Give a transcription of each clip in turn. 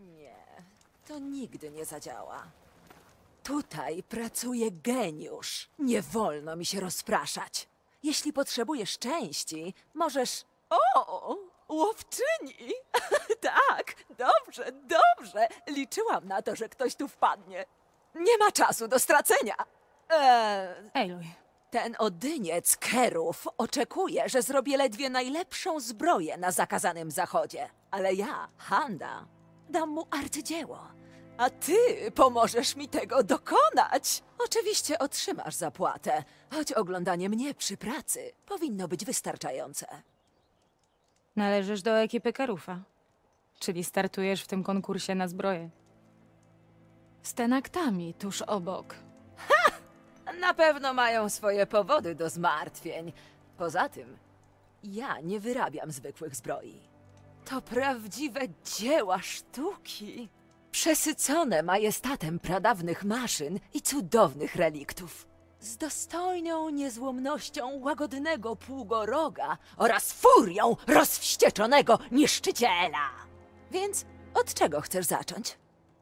Nie, to nigdy nie zadziała. Tutaj pracuje geniusz. Nie wolno mi się rozpraszać. Jeśli potrzebujesz części, możesz... O, łowczyni! Tak, dobrze, dobrze. Liczyłam na to, że ktoś tu wpadnie. Nie ma czasu do stracenia. Aloy, Ten odyniec Kerów oczekuje, że zrobię ledwie najlepszą zbroję na zakazanym zachodzie. Ale ja, Handa, dam mu arcydzieło. A ty pomożesz mi tego dokonać. Oczywiście otrzymasz zapłatę, choć oglądanie mnie przy pracy powinno być wystarczające. należysz do ekipy Kerufa, czyli startujesz w tym konkursie na zbroję. Z tenaktami tuż obok. Na pewno mają swoje powody do zmartwień. Poza tym, ja nie wyrabiam zwykłych zbroi. To prawdziwe dzieła sztuki. Przesycone majestatem pradawnych maszyn i cudownych reliktów. Z dostojną niezłomnością łagodnego pługoroga oraz furią rozwścieczonego niszczyciela. Więc od czego chcesz zacząć?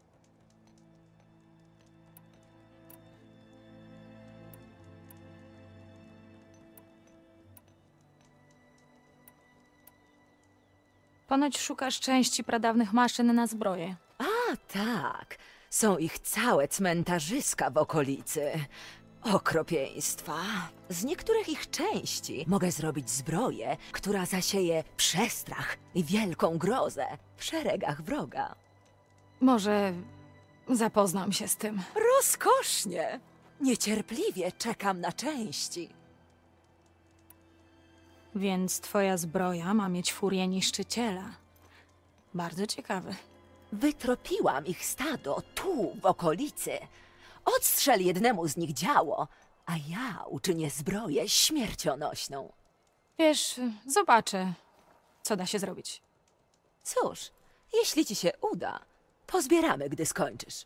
Ponoć szukasz części pradawnych maszyn na zbroję. A tak, są ich całe cmentarzyska w okolicy. Okropieństwa. Z niektórych ich części mogę zrobić zbroję, która zasieje przestrach i wielką grozę w szeregach wroga. Może zapoznam się z tym. Rozkosznie! Niecierpliwie czekam na części. Więc twoja zbroja ma mieć furię niszczyciela. Bardzo ciekawe. Wytropiłam ich stado tu, w okolicy. Odstrzel jednemu z nich działo, a ja uczynię zbroję śmiercionośną. Wiesz, zobaczę, co da się zrobić. Cóż, jeśli ci się uda, pozbieramy, gdy skończysz.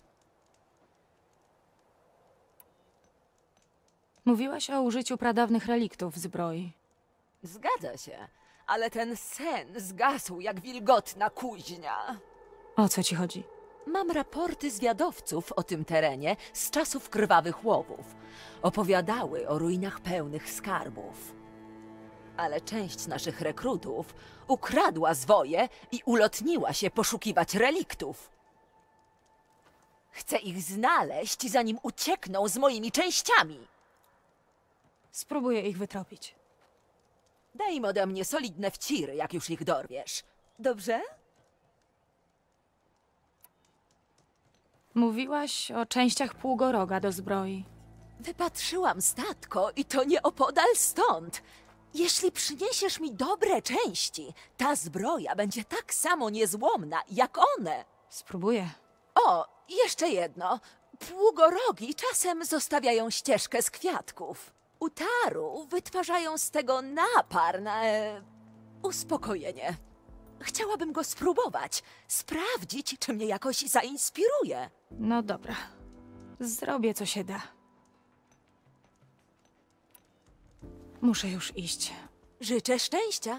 Mówiłaś o użyciu pradawnych reliktów w zbroi. Zgadza się, ale ten sen zgasł jak wilgotna kuźnia. O co ci chodzi? Mam raporty zwiadowców o tym terenie z czasów krwawych łowów. Opowiadały o ruinach pełnych skarbów. Ale część naszych rekrutów ukradła zwoje i ulotniła się poszukiwać reliktów. Chcę ich znaleźć, zanim uciekną z moimi częściami. Spróbuję ich wytropić. Daj im ode mnie solidne wciry, jak już ich dorwiesz. Dobrze? Mówiłaś o częściach pługoroga do zbroi. Wypatrzyłam statko i to nieopodal stąd. Jeśli przyniesiesz mi dobre części, ta zbroja będzie tak samo niezłomna jak one. Spróbuję. O, jeszcze jedno. Pługorogi czasem zostawiają ścieżkę z kwiatków. U taru wytwarzają z tego napar na uspokojenie. Chciałabym go spróbować, sprawdzić, czy mnie jakoś zainspiruje. No dobra. Zrobię, co się da. Muszę już iść. Życzę szczęścia.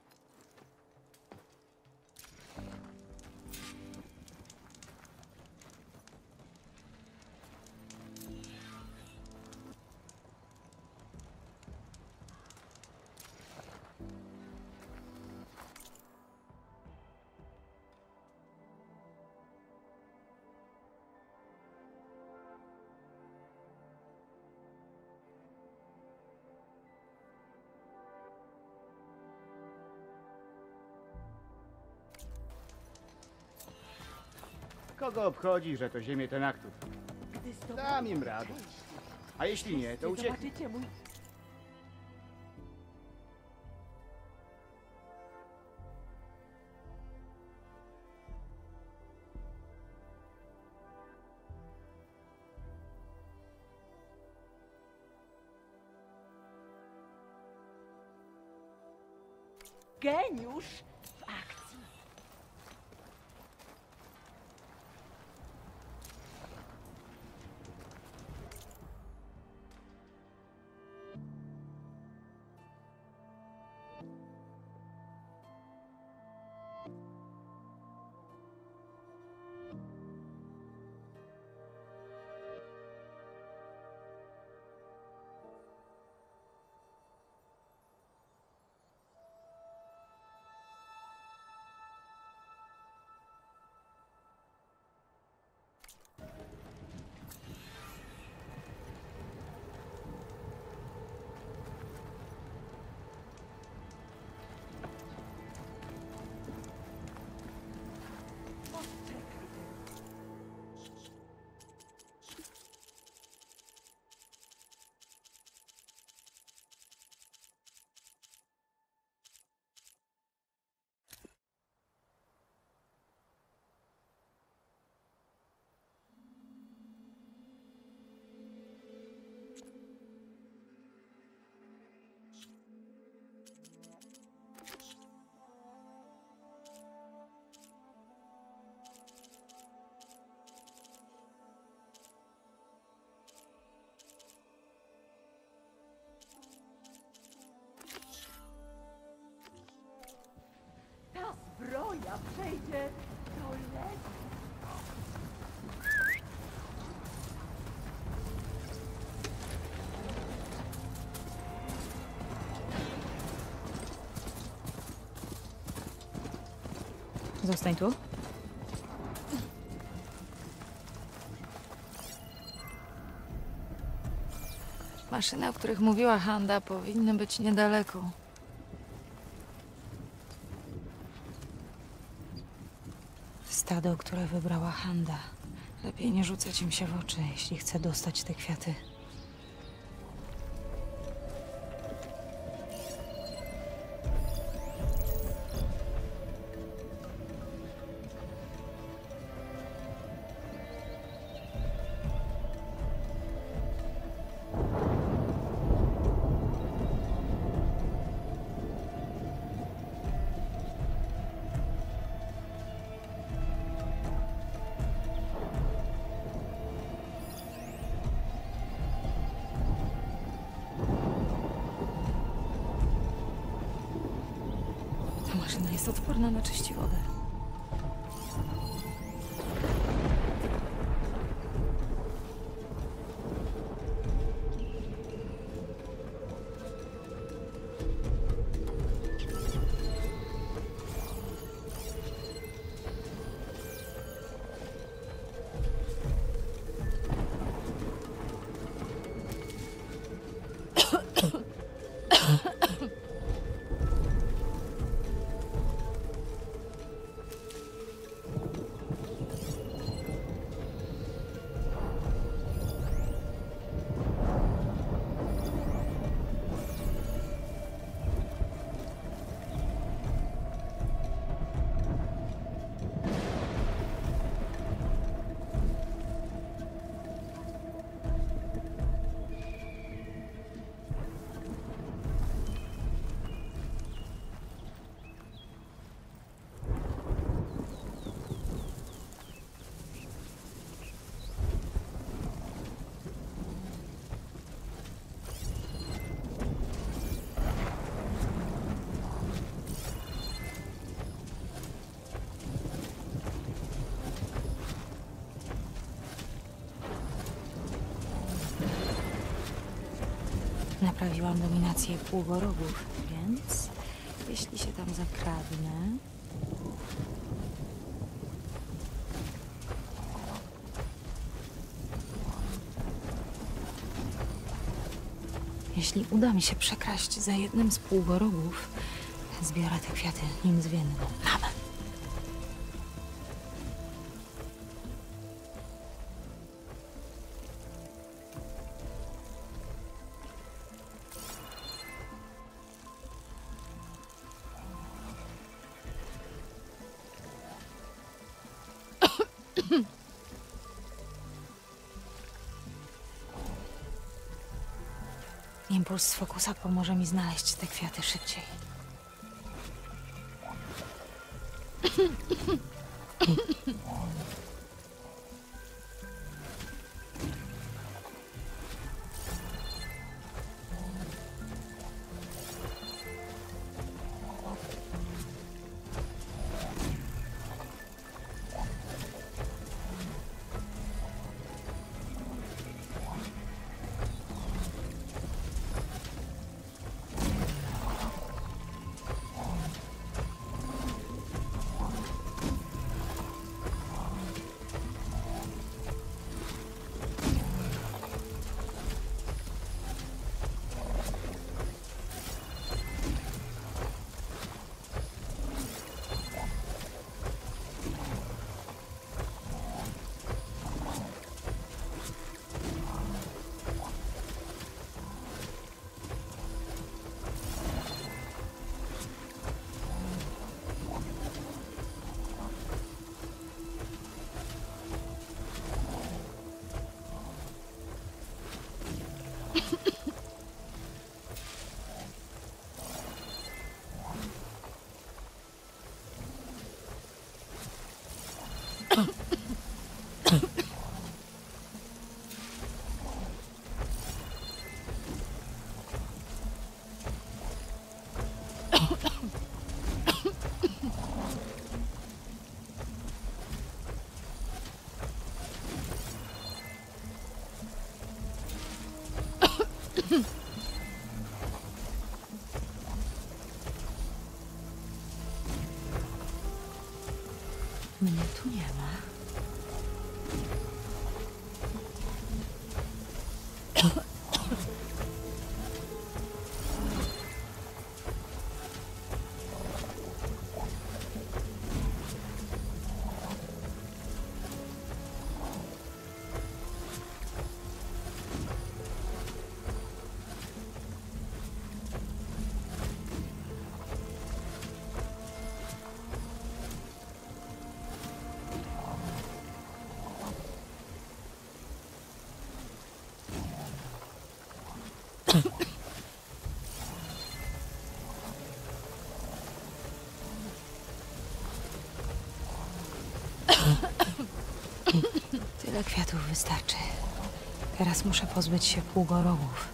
Kogo obchodzi, że to ziemię tenaktów? Dam im radę. A jeśli nie, to ucieknie. Geniusz w akcji. magia przejdzie, to lepiej. Zostań tu. Maszyny, o których mówiła Handa, powinny być niedaleko. Stado, które wybrała Handa. Lepiej nie rzucać im się w oczy, jeśli chce dostać te kwiaty. Ta maszyna jest odporna na czyściwodę. Naprawiłam dominację pługorogów, więc jeśli się tam zakradnę... Jeśli uda mi się przekraść za jednym z pługorogów, zbiorę te kwiaty nim zwienną. Mamy! Impuls z fokusa pomoże mi znaleźć te kwiaty szybciej. Mnie tu nie ma. Tyle kwiatów wystarczy. Teraz muszę pozbyć się pługorogów.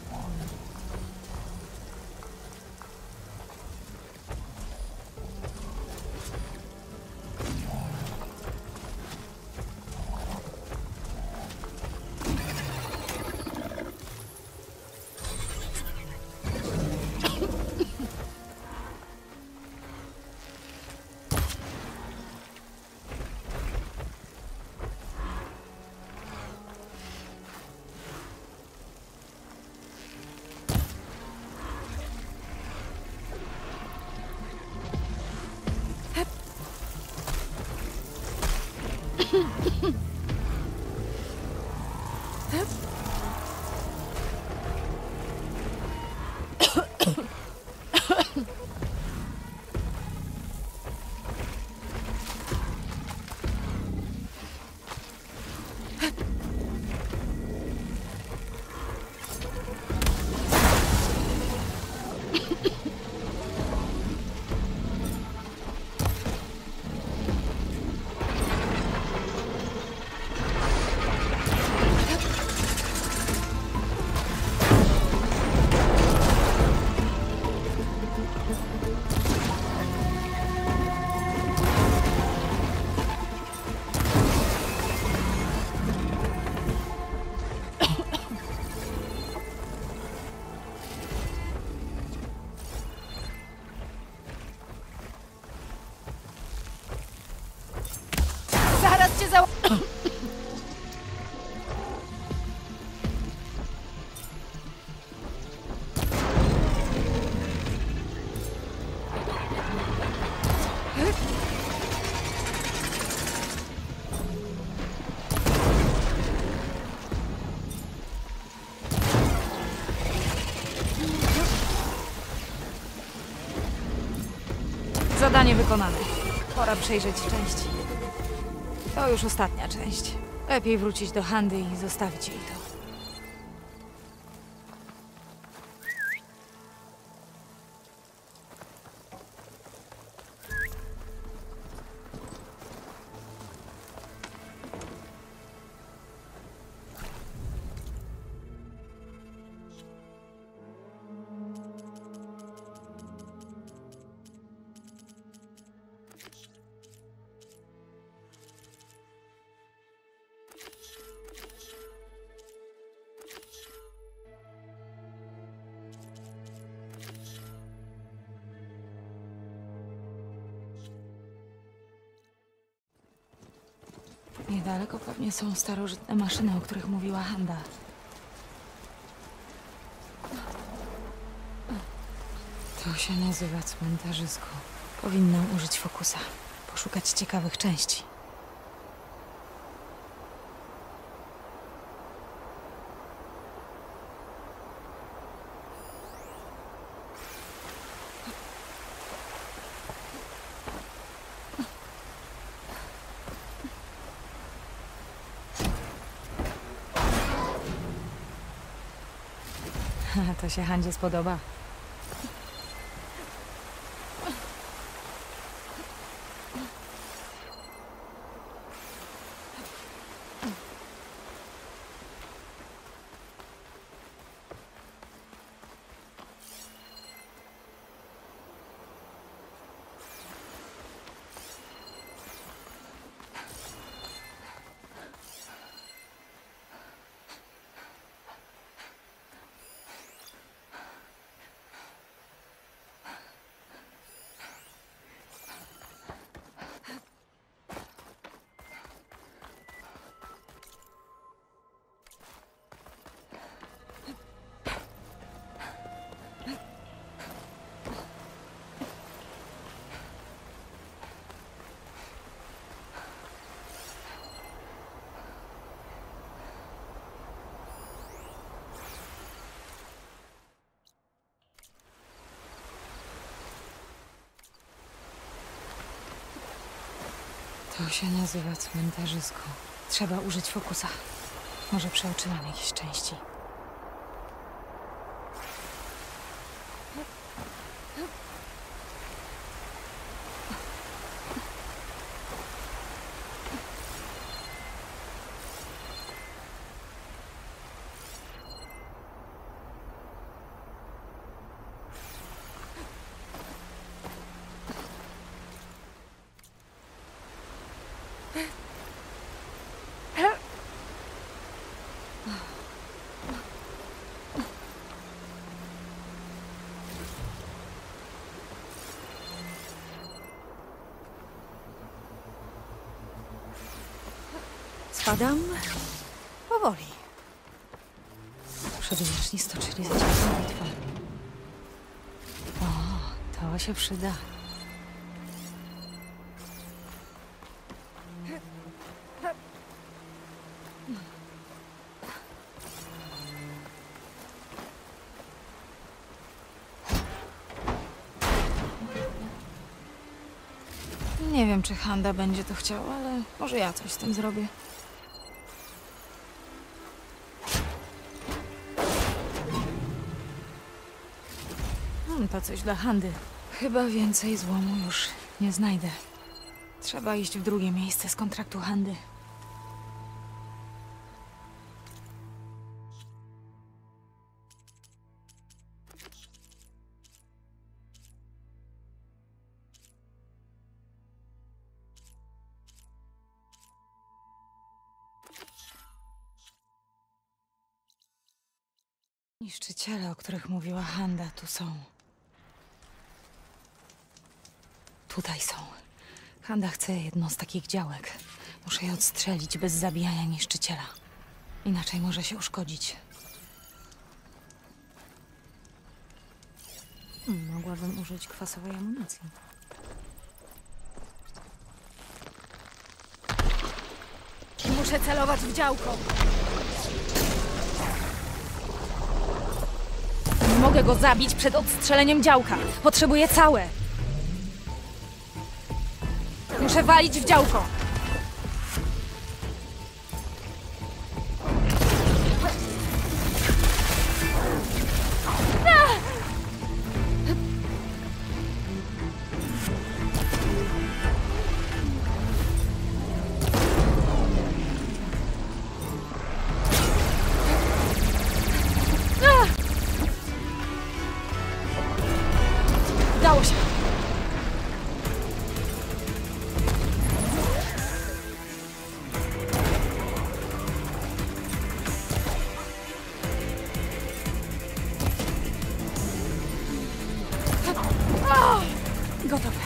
Zaraz cię za... Zadanie wykonane. Pora przejrzeć części. To już ostatnia część. Lepiej wrócić do Handy i zostawić jej to. Niedaleko pewnie są starożytne maszyny, o których mówiła Handa. To się nazywa cmentarzysko. Powinnam użyć fokusa. Poszukać ciekawych części. To się Handzie spodoba. To się nazywa cmentarzysko. Trzeba użyć fokusa. Może przeoczyłam jakieś części. Spadam powoli. Przedwieczni stoczyli za ciasną bitwę. O, to się przyda. Nie wiem, czy Handa będzie to chciał, ale może ja coś z tym zrobię. To coś dla Handy. Chyba więcej złomu już nie znajdę. Trzeba iść w drugie miejsce z kontraktu Handy. Niszczyciele, o których mówiła Handa, tu są. Tutaj są. Handa chce jedną z takich działek. Muszę je odstrzelić bez zabijania niszczyciela. Inaczej może się uszkodzić. Mogłabym użyć kwasowej amunicji. Muszę celować w działko. Nie mogę go zabić przed odstrzeleniem działka. Potrzebuję całe. Muszę walić w działko. Udało się. Gotowe.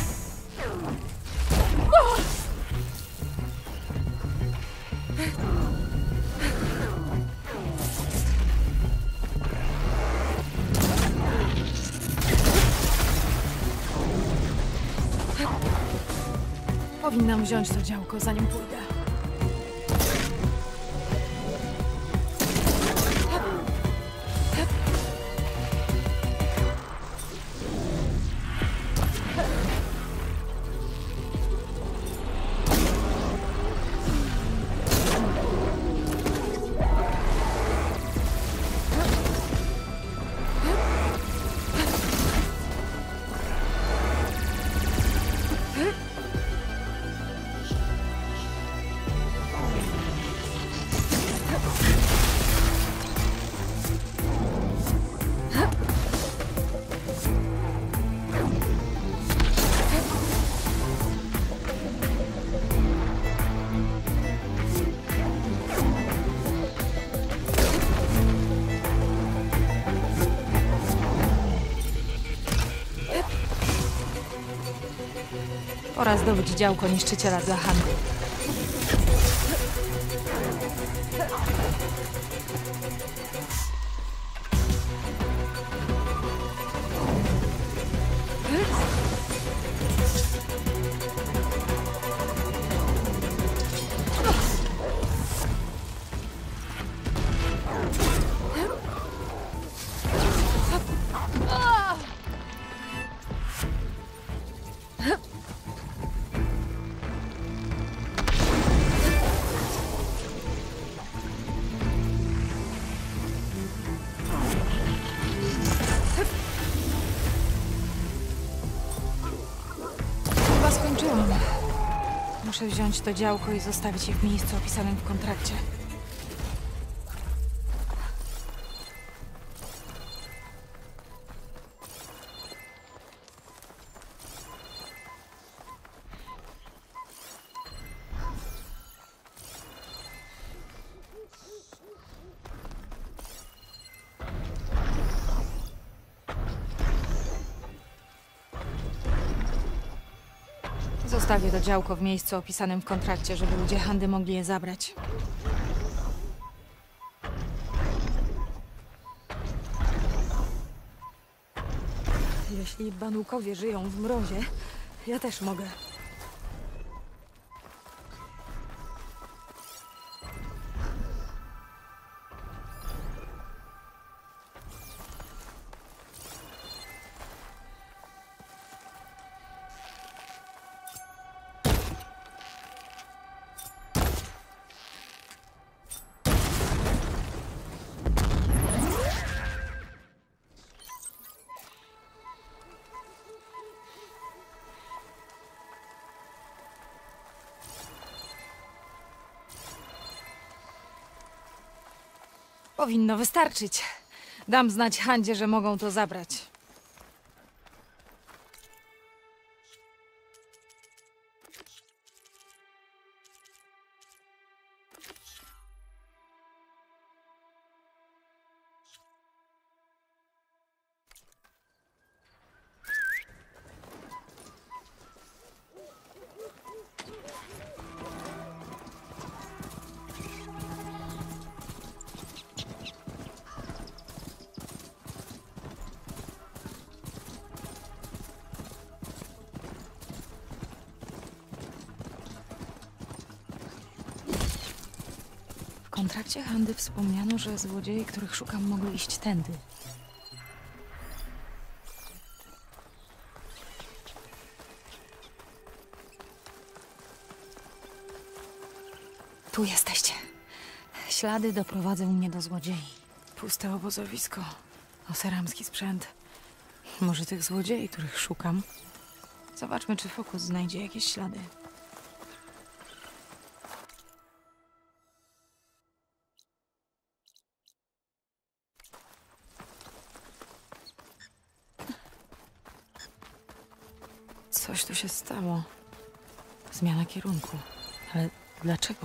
Powinnam wziąć to działko, zanim pójdę. Pora zdobyć działko niszczyciela dla Handy. Muszę wziąć to działko i zostawić je w miejscu opisanym w kontrakcie. Zostawię to działko w miejscu opisanym w kontrakcie, żeby ludzie Handy mogli je zabrać. Jeśli banukowie żyją w mrozie, ja też mogę. Powinno wystarczyć. Dam znać Handzie, że mogą to zabrać. W kontrakcie Handy wspomniano, że złodzieje, których szukam, mogły iść tędy. Tu jesteście. Ślady doprowadzą mnie do złodziei. Puste obozowisko. Oseramski sprzęt. Może tych złodziei, których szukam. Zobaczmy, czy Fokus znajdzie jakieś ślady. Coś tu się stało. Zmiana kierunku. Ale dlaczego?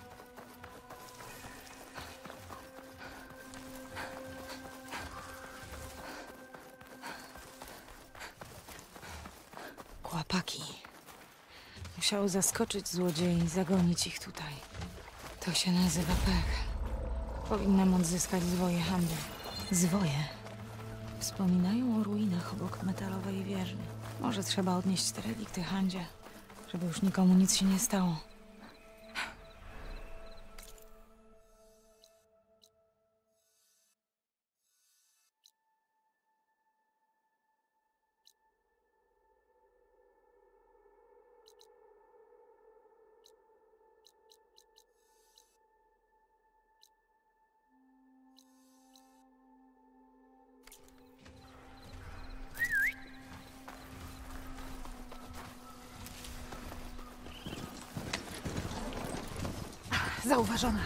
Kłapaki. Musiał zaskoczyć złodziei i zagonić ich tutaj. To się nazywa pech. Powinnam odzyskać zwoje Handy. Zwoje? Wspominają o ruinach obok metalowej wieży. Może trzeba odnieść te relikty Handzie, żeby już nikomu nic się nie stało. Zauważona.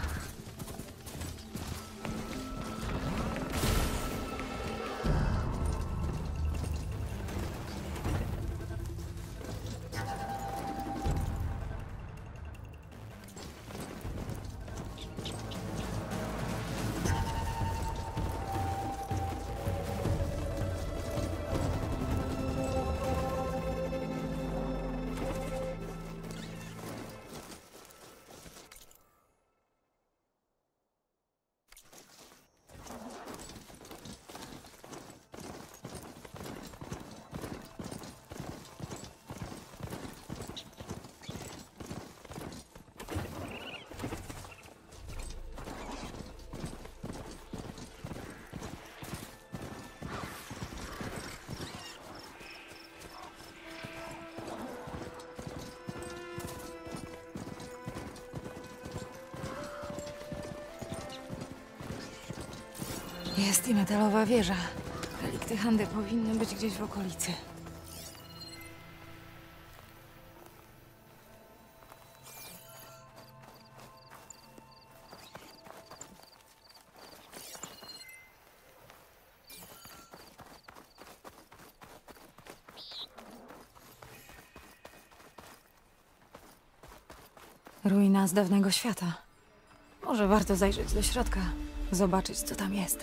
Jest i metalowa wieża. Relikty Handy powinny być gdzieś w okolicy. Ruina z dawnego świata. Może warto zajrzeć do środka, zobaczyć, co tam jest.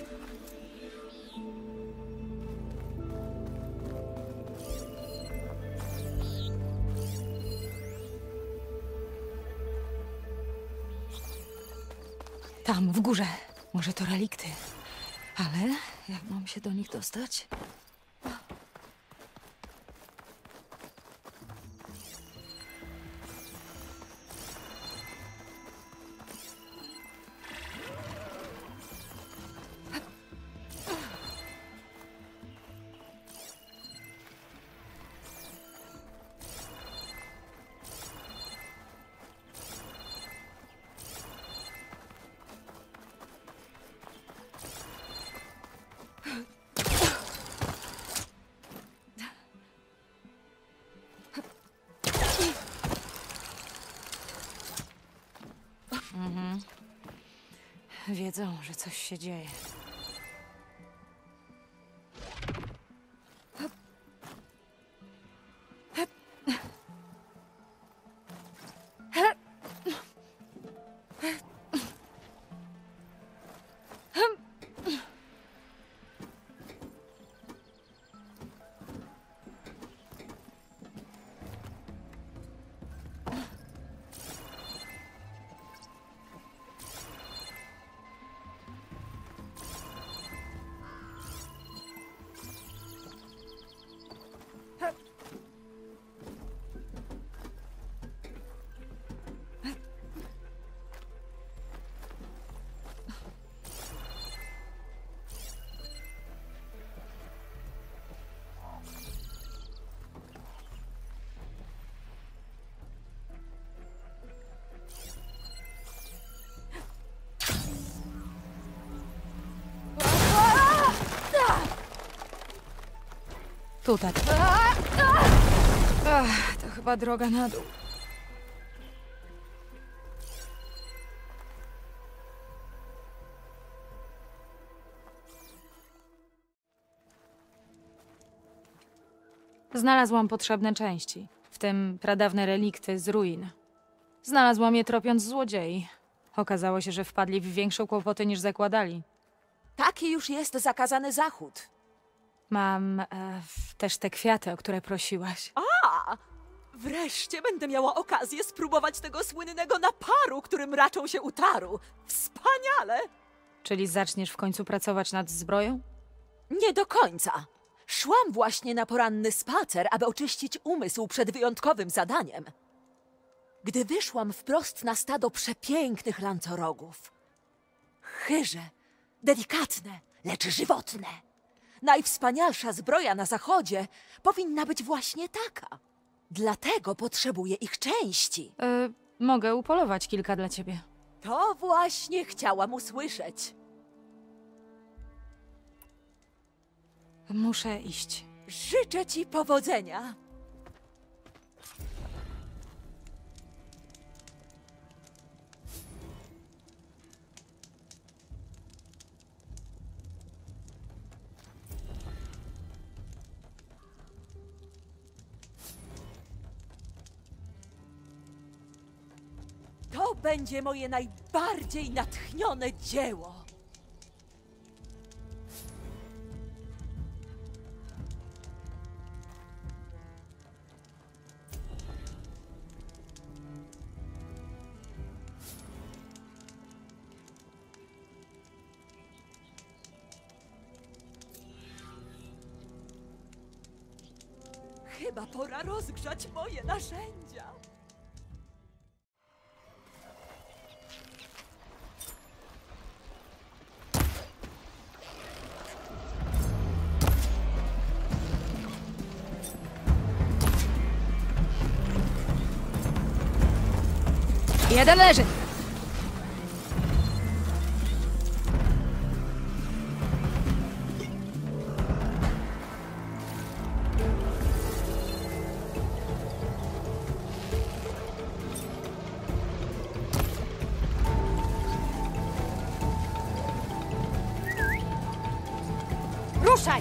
Tam, w górze. Może to relikty. Ale jak mam się do nich dostać? Wiedzą, że coś się dzieje. Tutaj. To chyba droga na dół. Znalazłam potrzebne części, w tym pradawne relikty z ruin. Znalazłam je tropiąc złodziei. Okazało się, że wpadli w większe kłopoty niż zakładali. Taki już jest zakazany zachód. Mam też te kwiaty, o które prosiłaś. A! Wreszcie będę miała okazję spróbować tego słynnego naparu, którym raczą się utaru. Wspaniale! Czyli zaczniesz w końcu pracować nad zbroją? Nie do końca. Szłam właśnie na poranny spacer, aby oczyścić umysł przed wyjątkowym zadaniem. Gdy wyszłam wprost na stado przepięknych lancorogów. Chyże, delikatne, lecz żywotne. Najwspanialsza zbroja na zachodzie powinna być właśnie taka. Dlatego potrzebuję ich części. Mogę upolować kilka dla ciebie. To właśnie chciałam usłyszeć. Muszę iść. Życzę ci powodzenia. To będzie moje najbardziej natchnione dzieło. Chyba pora rozgrzać moje narzędzia. Jeden leży! Ruszaj!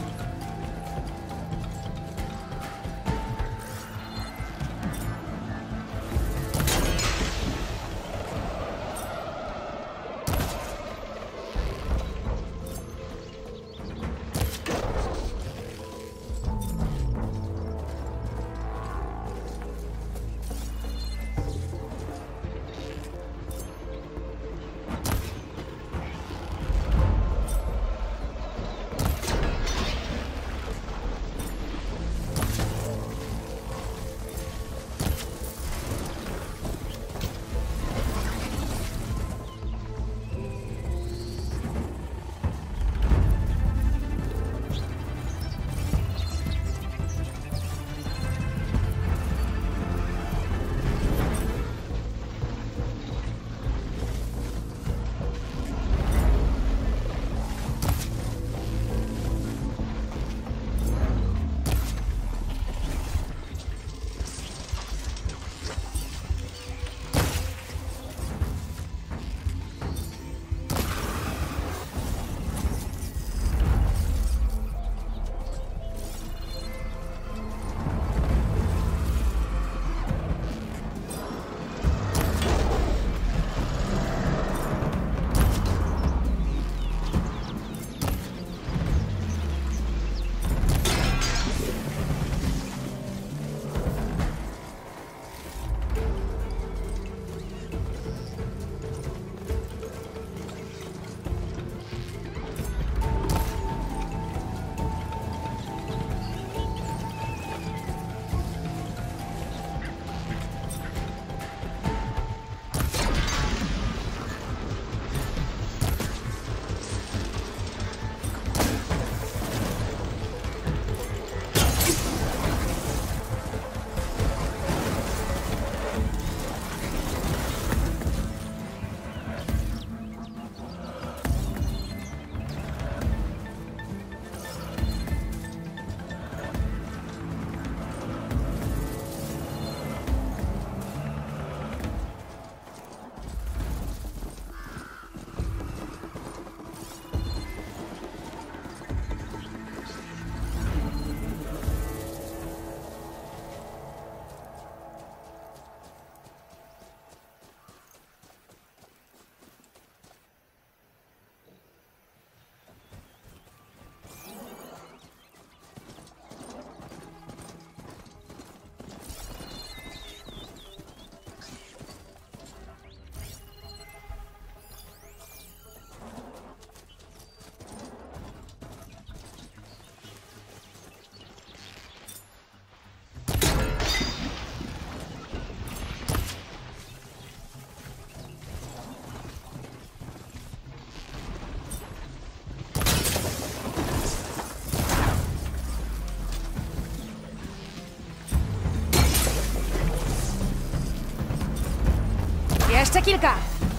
Jeszcze kilka!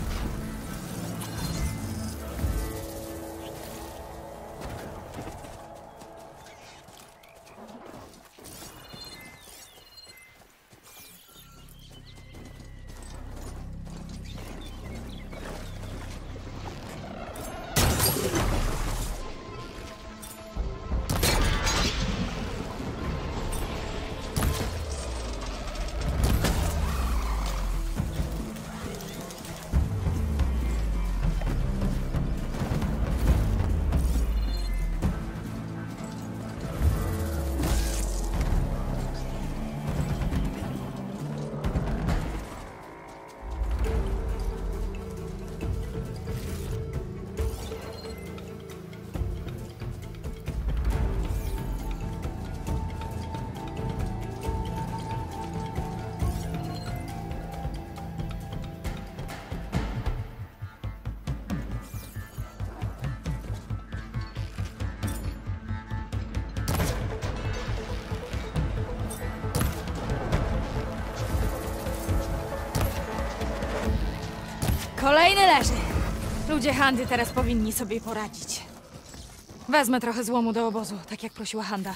Kolejny leży. Ludzie Handy teraz powinni sobie poradzić. Wezmę trochę złomu do obozu, tak jak prosiła Handa.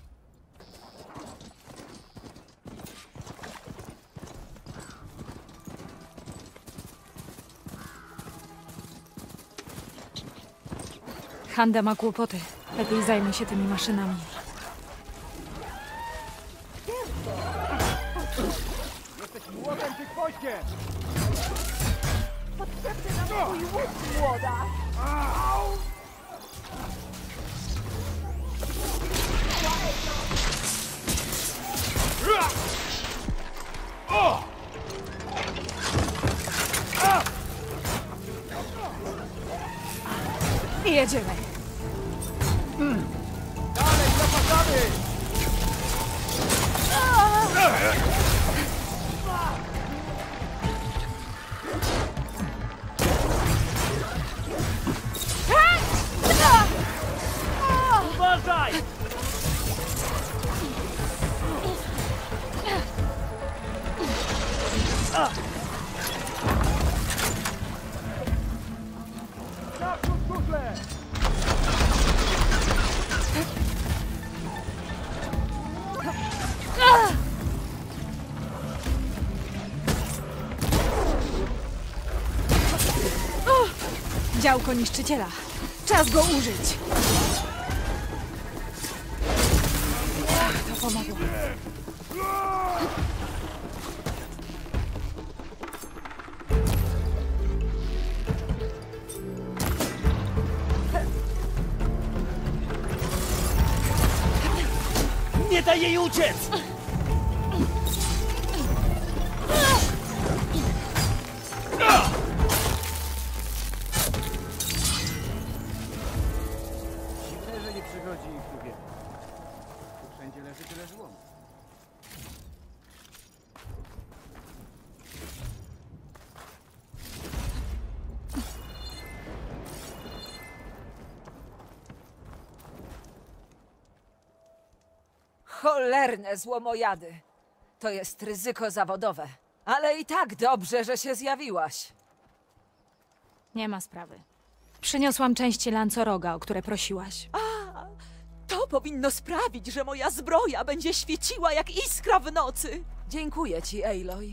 Handa ma kłopoty. Lepiej zajmie się tymi maszynami. Jesteś młotem czy gwoździem? Potrzebny nam twój łuk, młoda! I jedziemy. Dalej, zapadamy! Uważaj! Naprzód, kutle! Działko niszczyciela. Czas go użyć. To pomogło. Nie daj jej uciec! Dziwne, że nie przychodzi ich tu wiele. Tu wszędzie leży tyle złomu. Cholerne złomojady! To jest ryzyko zawodowe. Ale i tak dobrze, że się zjawiłaś. Nie ma sprawy. Przyniosłam części lancoroga, o które prosiłaś. To powinno sprawić, że moja zbroja będzie świeciła jak iskra w nocy. Dziękuję ci, Aloy.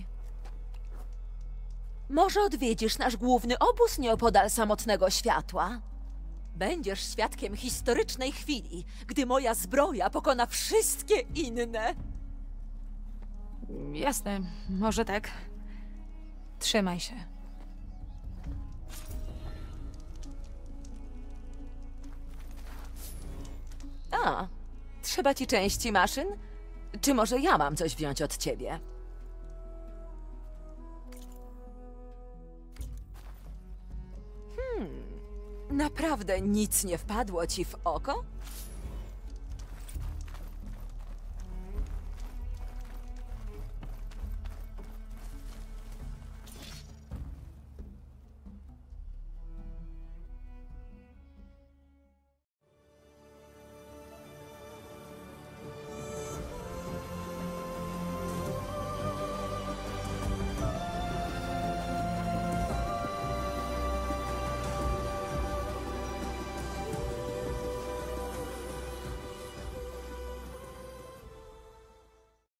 Może odwiedzisz nasz główny obóz nieopodal Samotnego Światła? Będziesz świadkiem historycznej chwili, gdy moja zbroja pokona wszystkie inne. Jasne, może tak. Trzymaj się. A, trzeba ci części maszyn? Czy może ja mam coś wziąć od ciebie? Naprawdę nic nie wpadło ci w oko?